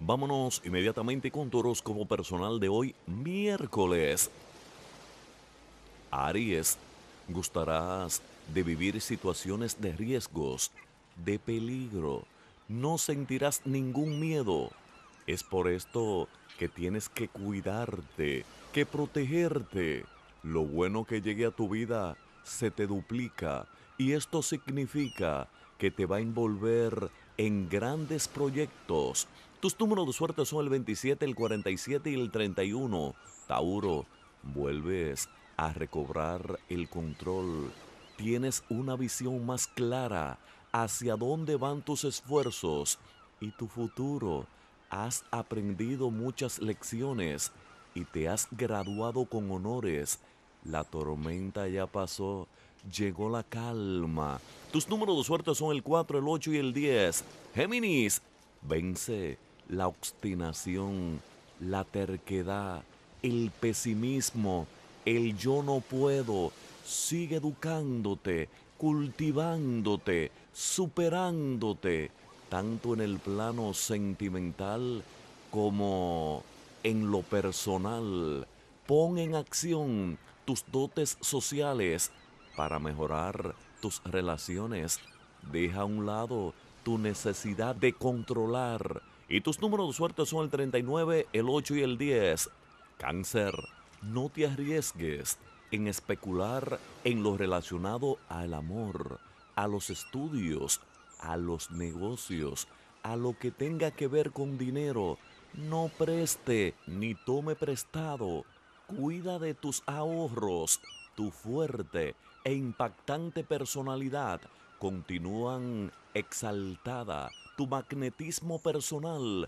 Vámonos inmediatamente con tu horóscopo personal de hoy, miércoles. Aries, gustarás de vivir situaciones de riesgos, de peligro. No sentirás ningún miedo. Es por esto que tienes que cuidarte, que protegerte. Lo bueno que llegue a tu vida se te duplica y esto significa que te va a envolver en grandes proyectos. Tus números de suerte son el 27, el 47 y el 31. Tauro, vuelves a recobrar el control. Tienes una visión más clara hacia dónde van tus esfuerzos y tu futuro. Has aprendido muchas lecciones y te has graduado con honores. La tormenta ya pasó, llegó la calma. Tus números de suerte son el 4, el 8 y el 10. Géminis, vence la obstinación, la terquedad, el pesimismo, el yo no puedo. Sigue educándote, cultivándote, superándote, tanto en el plano sentimental como en lo personal. Pon en acción tus dotes sociales para mejorar tus relaciones. Deja a un lado tu necesidad de controlar. Y tus números de suerte son el 39, el 8 y el 10. Cáncer, no te arriesgues en especular en lo relacionado al amor, a los estudios, a los negocios, a lo que tenga que ver con dinero. No preste ni tome prestado. Cuida de tus ahorros. Tu fuerte e impactante personalidad continúan exaltada. Tu magnetismo personal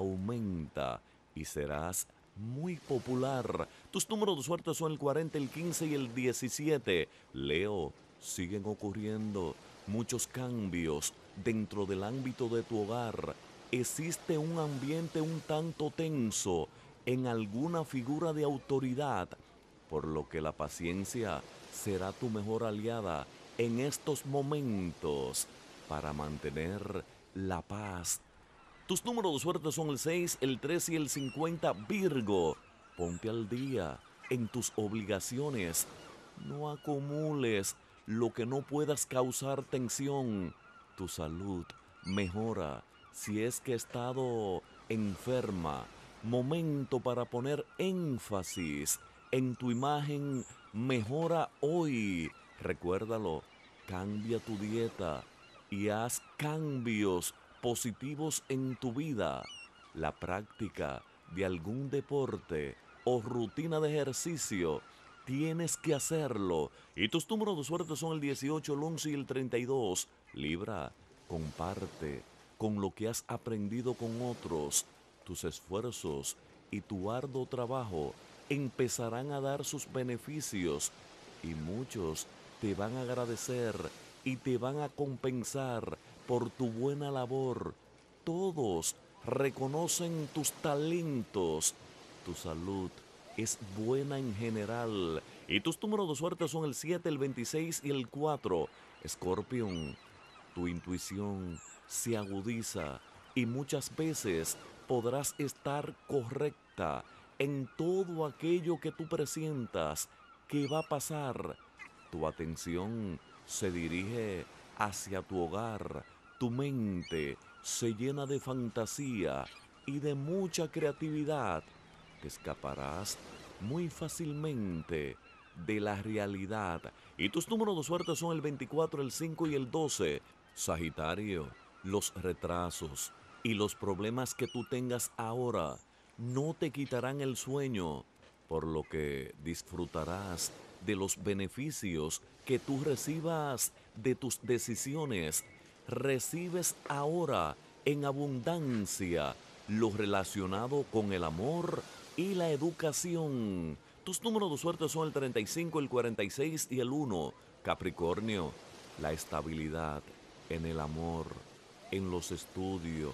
aumenta y serás muy popular. Tus números de suerte son el 40, el 15 y el 17. Leo, siguen ocurriendo muchos cambios dentro del ámbito de tu hogar. Existe un ambiente un tanto tenso en alguna figura de autoridad, por lo que la paciencia será tu mejor aliada en estos momentos para mantener la paz. Tus números de suerte son el 6, el 3 y el 50. Virgo, ponte al día en tus obligaciones. No acumules lo que no puedas causar tensión. Tu salud mejora si es que he estado enferma. Momento para poner énfasis en tu imagen. Mejora hoy. Recuérdalo, cambia tu dieta y haz cambios positivos en tu vida. La práctica de algún deporte o rutina de ejercicio, tienes que hacerlo. Y tus números de suerte son el 18, el 11 y el 32. Libra, comparte con lo que has aprendido con otros. Tus esfuerzos y tu arduo trabajo empezarán a dar sus beneficios y muchos te van a agradecer y te van a compensar por tu buena labor. Todos reconocen tus talentos. Tu salud es buena en general. Y tus números de suerte son el 7, el 26 y el 4. Escorpión, tu intuición se agudiza y muchas veces podrás estar correcta en todo aquello que tú presientas que va a pasar. Tu atención se dirige hacia tu hogar, tu mente se llena de fantasía y de mucha creatividad. Te escaparás muy fácilmente de la realidad. Y tus números de suerte son el 24, el 5 y el 12. Sagitario, los retrasos y los problemas que tú tengas ahora no te quitarán el sueño, por lo que disfrutarás de los beneficios que tú recibas de tus decisiones. Recibes ahora en abundancia lo relacionado con el amor y la educación. Tus números de suerte son el 35, el 46 y el 1. Capricornio, la estabilidad en el amor, en los estudios,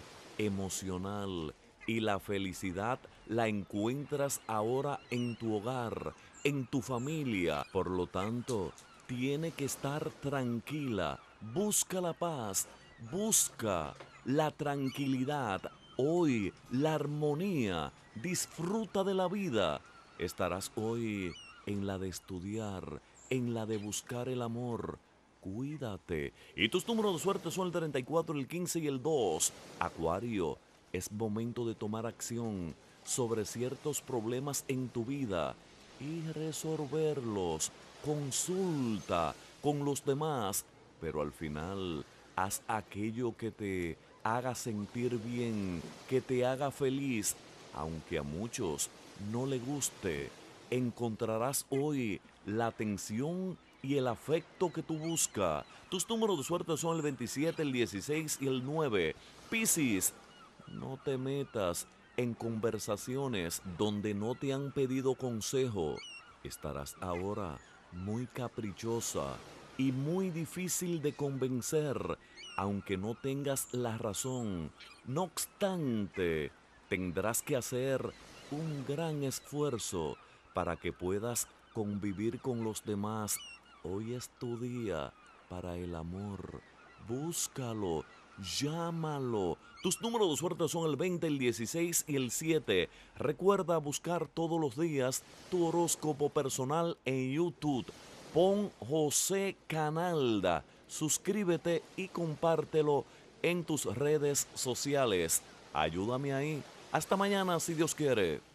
emocional y la felicidad la encuentras ahora en tu hogar, en tu familia. Por lo tanto, tiene que estar tranquila. Busca la paz, busca la tranquilidad hoy la armonía, disfruta de la vida. Estarás hoy en la de estudiar, en la de buscar el amor. Cuídate. Y tus números de suerte son el 34, el 15 y el 2. Acuario, es momento de tomar acción sobre ciertos problemas en tu vida y resolverlos. Consulta con los demás, pero al final haz aquello que te haga sentir bien, que te haga feliz, aunque a muchos no le guste. Encontrarás hoy la atención y el afecto que tú buscas. Tus números de suerte son el 27, el 16 y el 9. Piscis, no te metas en conversaciones donde no te han pedido consejo. Estarás ahora muy caprichosa y muy difícil de convencer, aunque no tengas la razón. No obstante, tendrás que hacer un gran esfuerzo para que puedas convivir con los demás. Hoy es tu día para el amor. Búscalo, llámalo. Tus números de suerte son el 20, el 16 y el 7. Recuerda buscar todos los días tu horóscopo personal en YouTube. Pon José Canalda. Suscríbete y compártelo en tus redes sociales. Ayúdame ahí. Hasta mañana si Dios quiere.